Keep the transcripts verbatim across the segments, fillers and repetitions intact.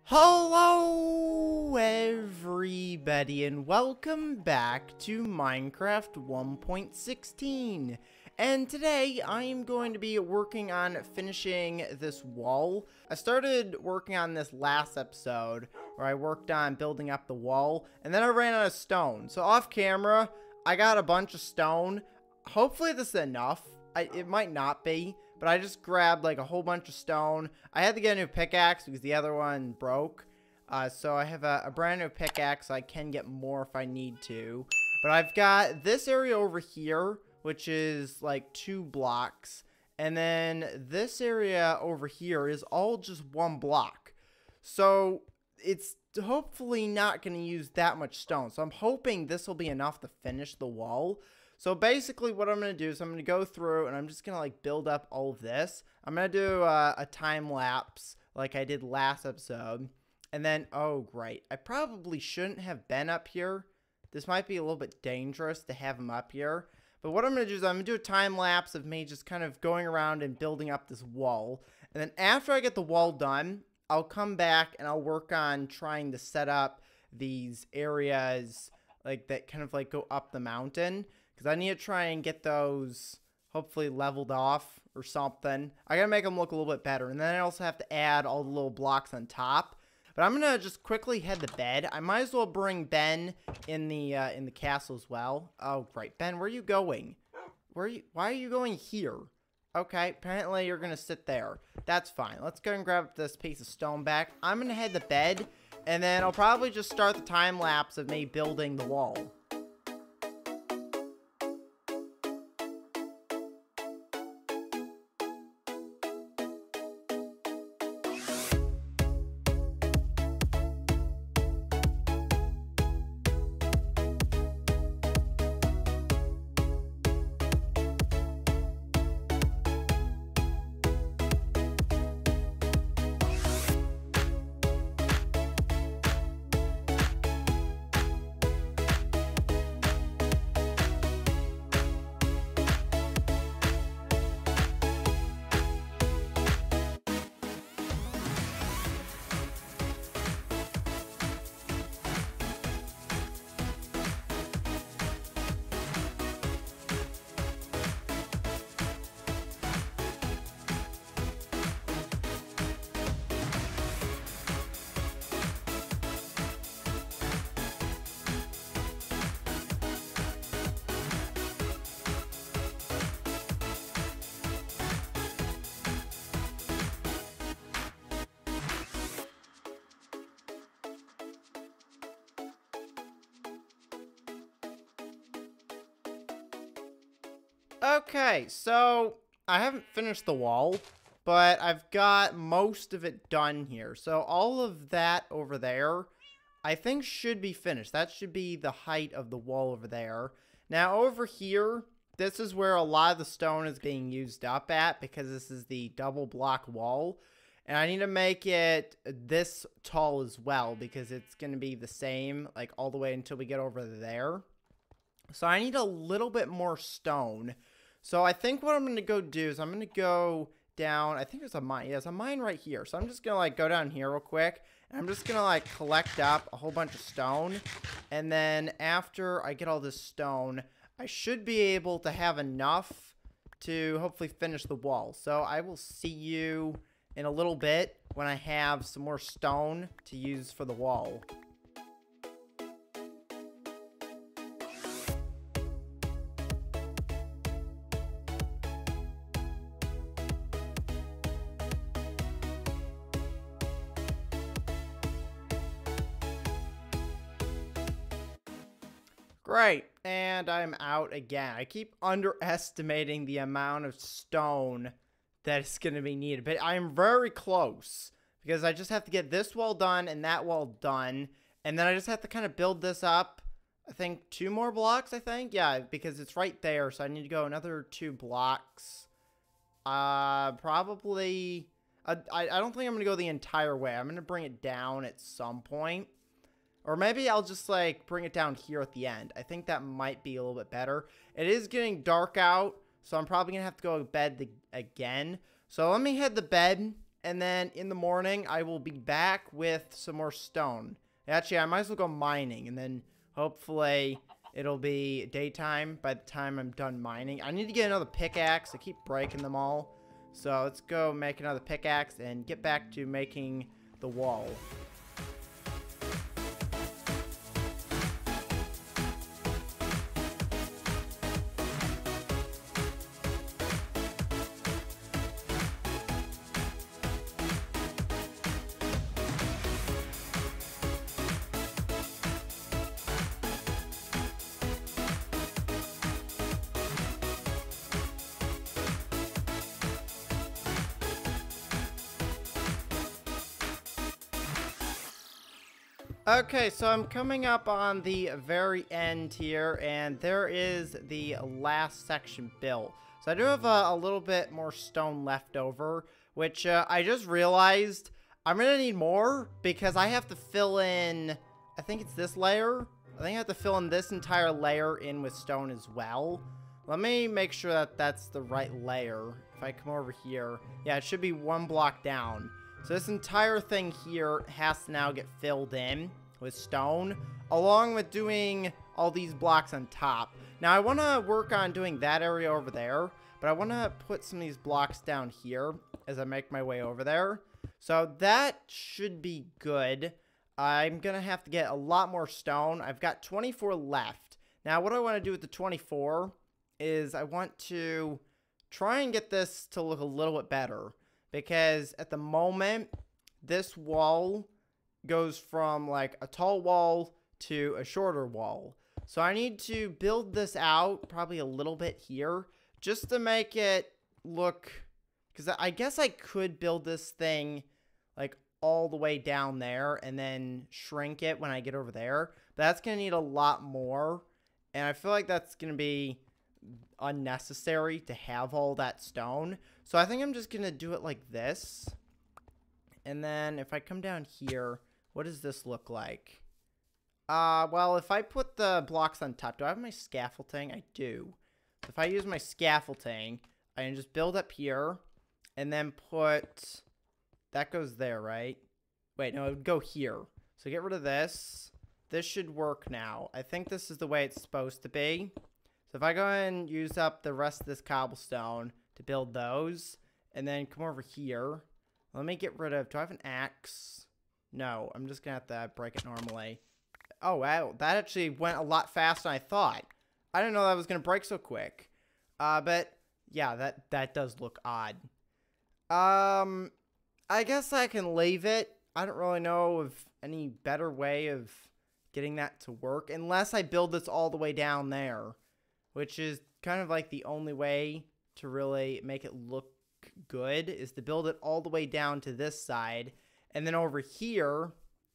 Hello everybody and welcome back to Minecraft one point sixteen, and today I am going to be working on finishing this wall. I started working on this last episode where I worked on building up the wall, and then I ran out of stone. So off camera I got a bunch of stone. Hopefully this is enough. I, it might not be, but I just grabbed like a whole bunch of stone. I had to get a new pickaxe because the other one broke. Uh, so I have a, a brand new pickaxe. So I can get more if I need to. But I've got this area over here, which is like two blocks. And then this area over here is all just one block. So it's hopefully not going to use that much stone. So I'm hoping this will be enough to finish the wall. So basically what I'm going to do is I'm going to go through and I'm just going to like build up all of this. I'm going to do uh, a time lapse like I did last episode. And then, oh great, I probably shouldn't have been up here. This might be a little bit dangerous to have him up here. But what I'm going to do is I'm going to do a time lapse of me just kind of going around and building up this wall. And then after I get the wall done, I'll come back and I'll work on trying to set up these areas like that kind of like go up the mountain. Because I need to try and get those hopefully leveled off or something. I gotta make them look a little bit better. And then I also have to add all the little blocks on top. But I'm gonna just quickly head to bed. I might as well bring Ben in the uh, in the castle as well. Oh, great. Ben, where are you going? Where are you? Why are you going here? Okay, apparently you're gonna sit there. That's fine. Let's go and grab this piece of stone back. I'm gonna head to bed. And then I'll probably just start the time lapse of me building the wall. Okay, so I haven't finished the wall, but I've got most of it done here. So all of that over there, I think should be finished. That should be the height of the wall over there. Now over here, this is where a lot of the stone is being used up at because this is the double block wall. And I need to make it this tall as well because it's going to be the same like all the way until we get over there. So I need a little bit more stone. So I think what I'm going to go do is I'm going to go down. I think there's a mine. Yeah, there's a mine right here. So I'm just going to like go down here real quick. And I'm just going to like collect up a whole bunch of stone. And then after I get all this stone, I should be able to have enough to hopefully finish the wall. So I will see you in a little bit when I have some more stone to use for the wall. Great, and I'm out again. I keep underestimating the amount of stone that is going to be needed, but I'm very close because I just have to get this wall done and that wall done, and then I just have to kind of build this up. I think two more blocks, I think. Yeah, because it's right there, so I need to go another two blocks. Uh, probably... I, I don't think I'm going to go the entire way. I'm going to bring it down at some point. Or maybe I'll just, like, bring it down here at the end. I think that might be a little bit better. It is getting dark out, so I'm probably going to have to go to bed the, again. So let me head to bed, and then in the morning, I will be back with some more stone. Actually, I might as well go mining, and then hopefully it'll be daytime by the time I'm done mining. I need to get another pickaxe. I keep breaking them all. So let's go make another pickaxe and get back to making the wall. Okay, so I'm coming up on the very end here, and there is the last section built. So I do have a, a little bit more stone left over, which uh, I just realized I'm going to need more because I have to fill in, I think it's this layer. I think I have to fill in this entire layer in with stone as well. Let me make sure that that's the right layer. If I come over here, yeah, it should be one block down. So this entire thing here has to now get filled in with stone, along with doing all these blocks on top. Now, I want to work on doing that area over there, but I want to put some of these blocks down here as I make my way over there. So that should be good. I'm going to have to get a lot more stone. I've got twenty-four left. Now, what I want to do with the twenty-four is I want to try and get this to look a little bit better. Because at the moment, this wall goes from like a tall wall to a shorter wall. So I need to build this out probably a little bit here just to make it look, because I guess I could build this thing like all the way down there and then shrink it when I get over there. But that's going to need a lot more. And I feel like that's going to be unnecessary to have all that stone. So I think I'm just gonna do it like this. And then if I come down here, what does this look like? Uh, well, if I put the blocks on top, do I have my scaffolding? I do. If I use my scaffolding, I can just build up here and then put, that goes there, right? Wait, no, it would go here. So get rid of this. This should work now. I think this is the way it's supposed to be. So if I go and use up the rest of this cobblestone to build those, and then come over here, let me get rid of, do I have an axe? No, I'm just gonna have to break it normally. Oh, wow, that actually went a lot faster than I thought. I didn't know that was gonna break so quick. Uh, but, yeah, that, that does look odd. Um, I guess I can leave it. I don't really know of any better way of getting that to work, unless I build this all the way down there. Which is kind of like the only way to really make it look good, is to build it all the way down to this side. And then over here,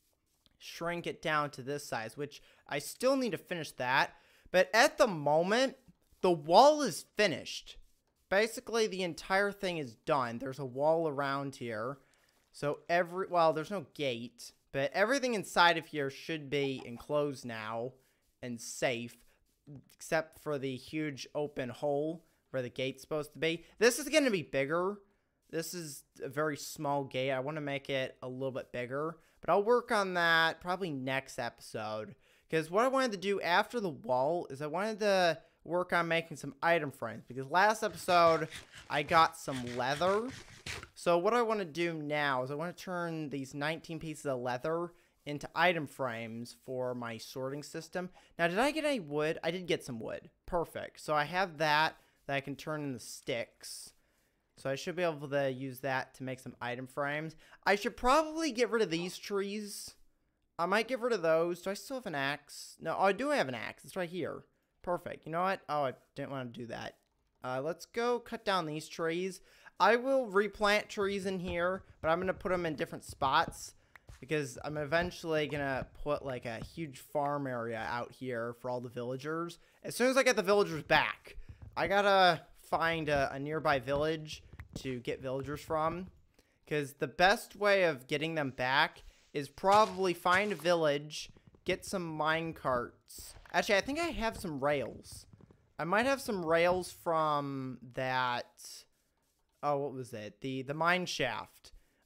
shrink it down to this size, which I still need to finish that. But at the moment, the wall is finished. Basically, the entire thing is done. There's a wall around here. So every, well, there's no gate, but everything inside of here should be enclosed now and safe. Except for the huge open hole where the gate's supposed to be. This is going to be bigger. This is a very small gate. I want to make it a little bit bigger. But I'll work on that probably next episode. Because what I wanted to do after the wall is I wanted to work on making some item frames. Because last episode, I got some leather. So what I want to do now is I want to turn these nineteen pieces of leather into item frames for my sorting system. Now, did I get any wood? I did get some wood. Perfect. So I have that that I can turn into sticks. So I should be able to use that to make some item frames. I should probably get rid of these trees. I might get rid of those. Do I still have an axe? No, oh, I do have an axe. It's right here. Perfect. You know what? Oh, I didn't want to do that. Uh, let's go cut down these trees. I will replant trees in here, but I'm going to put them in different spots. Because I'm eventually going to put like a huge farm area out here for all the villagers. As soon as I get the villagers back, I got to find a, a nearby village to get villagers from. Because the best way of getting them back is probably find a village, get some mine carts. Actually, I think I have some rails. I might have some rails from that, oh, what was it? The, the mine shaft.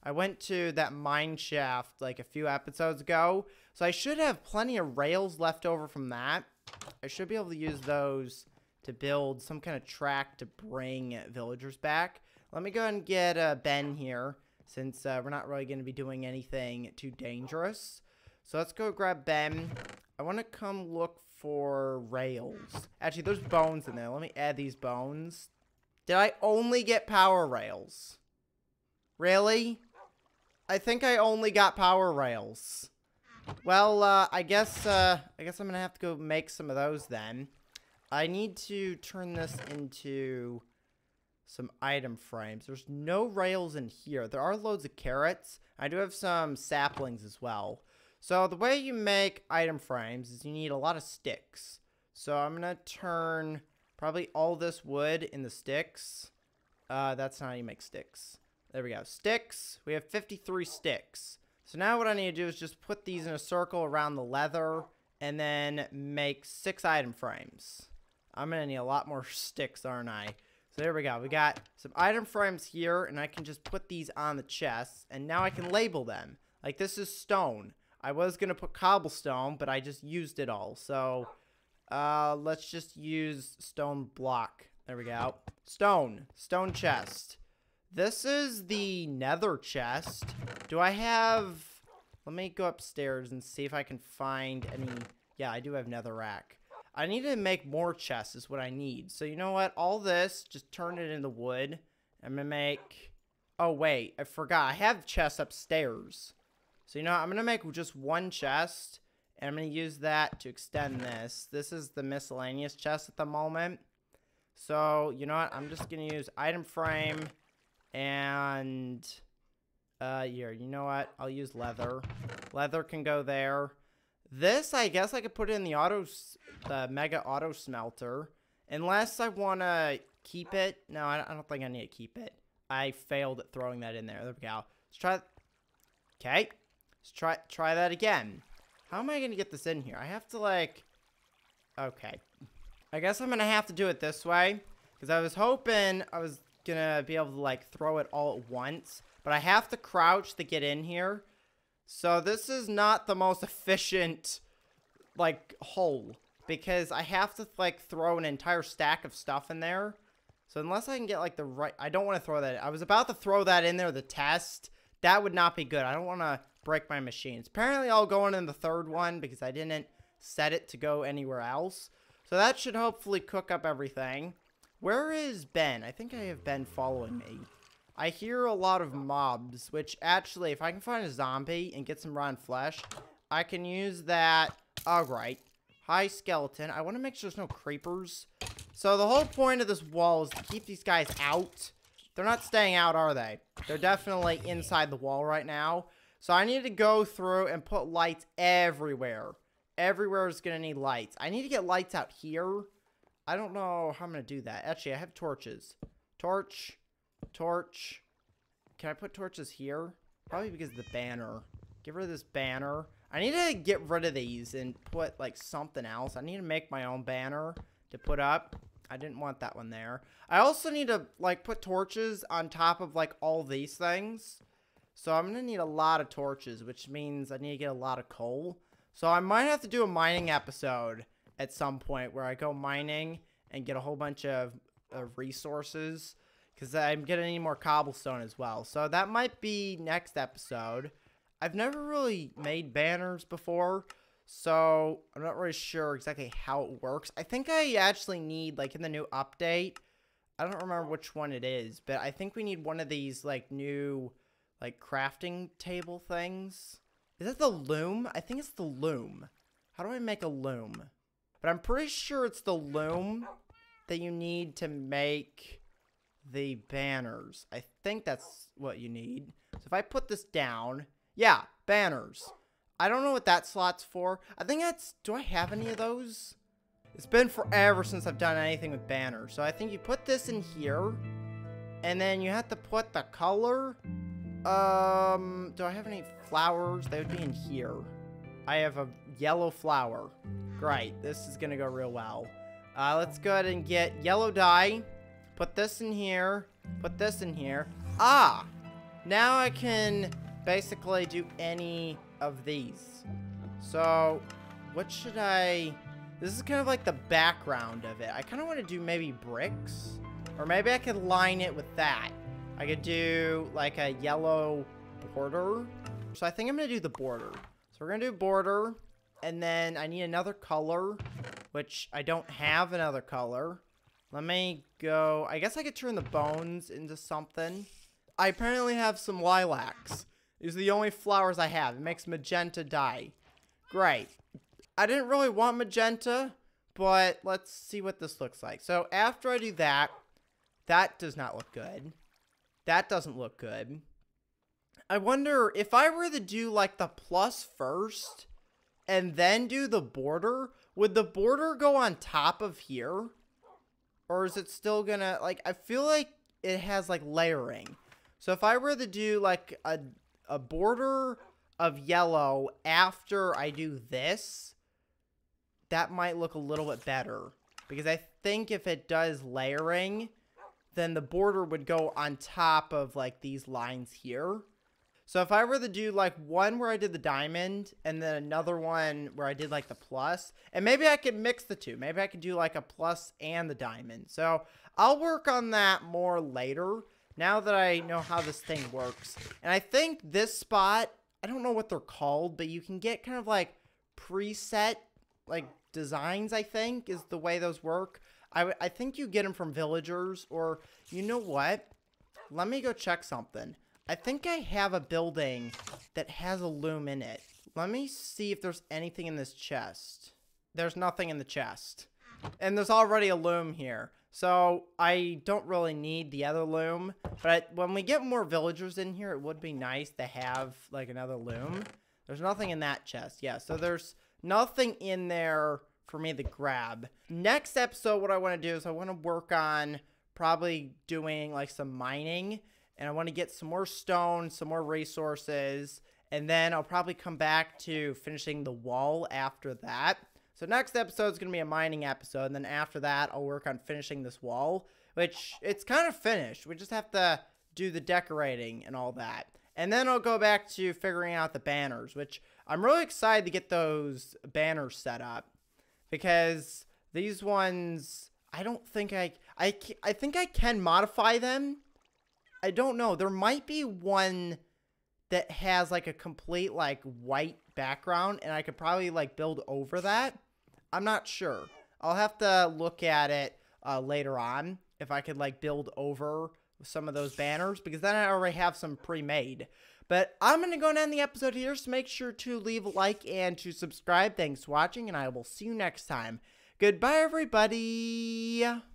I went to that mine shaft like a few episodes ago. So I should have plenty of rails left over from that. I should be able to use those to build some kind of track to bring villagers back. Let me go ahead and get uh, Ben here, since uh, we're not really going to be doing anything too dangerous. So let's go grab Ben. I want to come look for rails. Actually, there's bones in there. Let me add these bones. Did I only get power rails? Really? I think I only got power rails. Well, uh, I guess, uh, I guess I'm gonna have to go make some of those then. I need to turn this into some item frames. There's no rails in here. There are loads of carrots. I do have some saplings as well. So the way you make item frames is you need a lot of sticks. So I'm gonna turn probably all this wood in the sticks. Uh, that's not how you make sticks. There we go. Sticks. We have fifty-three sticks. So now what I need to do is just put these in a circle around the leather and then make six item frames. I'm going to need a lot more sticks, aren't I? So there we go. We got some item frames here, and I can just put these on the chests, and now I can label them. Like, this is stone. I was going to put cobblestone, but I just used it all. So uh, let's just use stone block. There we go. Stone. Stone chest. This is the nether chest. Do I have... Let me go upstairs and see if I can find any... Yeah, I do have netherrack. I need to make more chests is what I need. So you know what? All this, just turn it into wood. I'm going to make... Oh, wait. I forgot. I have chests upstairs. So you know what? I'm going to make just one chest. And I'm going to use that to extend this. This is the miscellaneous chest at the moment. So, you know what? I'm just going to use item frame... And, uh, here, you know what? I'll use leather. Leather can go there. This, I guess I could put it in the auto, the mega auto smelter. Unless I want to keep it. No, I don't think I need to keep it. I failed at throwing that in there. There we go. Let's try. Okay. Let's try, try that again. How am I going to get this in here? I have to, like, okay. I guess I'm going to have to do it this way. Because I was hoping I was gonna be able to like throw it all at once, but I have to crouch to get in here. So this is not the most efficient like hole, because I have to like throw an entire stack of stuff in there. So unless I can get like the right, I don't want to throw that. I was about to throw that in there, the test. That would not be good. I don't want to break my machines. Apparently I'll go in the third one because I didn't set it to go anywhere else. So that should hopefully cook up everything. Where is Ben? I think I have Ben following me. I hear a lot of mobs, which actually, if I can find a zombie and get some rotten flesh, I can use that. Alright. Hi, skeleton. I want to make sure there's no creepers. So the whole point of this wall is to keep these guys out. They're not staying out, are they? They're definitely inside the wall right now. So I need to go through and put lights everywhere. Everywhere is going to need lights. I need to get lights out here. I don't know how I'm going to do that. Actually, I have torches. Torch. Torch. Can I put torches here? Probably because of the banner. Get rid of this banner. I need to get rid of these and put, like, something else. I need to make my own banner to put up. I didn't want that one there. I also need to, like, put torches on top of, like, all these things. So I'm going to need a lot of torches, which means I need to get a lot of coal. So I might have to do a mining episode at some point where I go mining and get a whole bunch of, of resources, because I'm going to need more cobblestone as well. So that might be next episode. I've never really made banners before, so I'm not really sure exactly how it works. I think I actually need, like in the new update, I don't remember which one it is, but I think we need one of these like new like crafting table things. Is that the loom? I think it's the loom. How do I make a loom? But I'm pretty sure it's the loom that you need to make the banners. I think that's what you need. So if I put this down, yeah, banners. I don't know what that slot's for. I think that's, do I have any of those? It's been forever since I've done anything with banners. So I think you put this in here, and then you have to put the color. Um, do I have any flowers? They would be in here. I have a yellow flower. Great, this is gonna go real well. Uh, let's go ahead and get yellow dye. Put this in here. Put this in here. Ah! now I can basically do any of these. So, what should I... This is kind of like the background of it. I kind of want to do maybe bricks. Or maybe I could line it with that. I could do like a yellow border. So I think I'm going to do the border. So we're going to do border. And then I need another color, which I don't have another color. Let me go. I guess I could turn the bones into something. I apparently have some lilacs. These are the only flowers I have. It makes magenta dye. Great. I didn't really want magenta, but let's see what this looks like. So after I do that, that does not look good. That doesn't look good. I wonder if I were to do like the plus first and then do the border, would the border go on top of here? Or is it still gonna, like, I feel like it has like layering. So if I were to do like a, a border of yellow after I do this, that might look a little bit better. Because I think if it does layering, then the border would go on top of like these lines here. So if I were to do like one where I did the diamond and then another one where I did like the plus, and maybe I could mix the two. Maybe I could do like a plus and the diamond. So I'll work on that more later now that I know how this thing works. And I think this spot, I don't know what they're called, but you can get kind of like preset like designs, I think, is the way those work. I, I think you get them from villagers, or you know what? Let me go check something. I think I have a building that has a loom in it. Let me see if there's anything in this chest. There's nothing in the chest. And there's already a loom here. So I don't really need the other loom. But when we get more villagers in here, it would be nice to have like another loom. There's nothing in that chest. Yeah, so there's nothing in there for me to grab. Next episode, what I want to do is I want to work on probably doing like some mining. And I want to get some more stone, some more resources. And then I'll probably come back to finishing the wall after that. So next episode is going to be a mining episode. And then after that, I'll work on finishing this wall. Which, it's kind of finished. We just have to do the decorating and all that. And then I'll go back to figuring out the banners. Which, I'm really excited to get those banners set up. Because these ones, I don't think I... I, I think I can modify them. I don't know. There might be one that has like a complete like white background and I could probably like build over that. I'm not sure. I'll have to look at it uh, later on if I could like build over some of those banners, because then I already have some pre-made. But I'm going to go and end the episode here, so make sure to leave a like and to subscribe. Thanks for watching, and I will see you next time. Goodbye, everybody.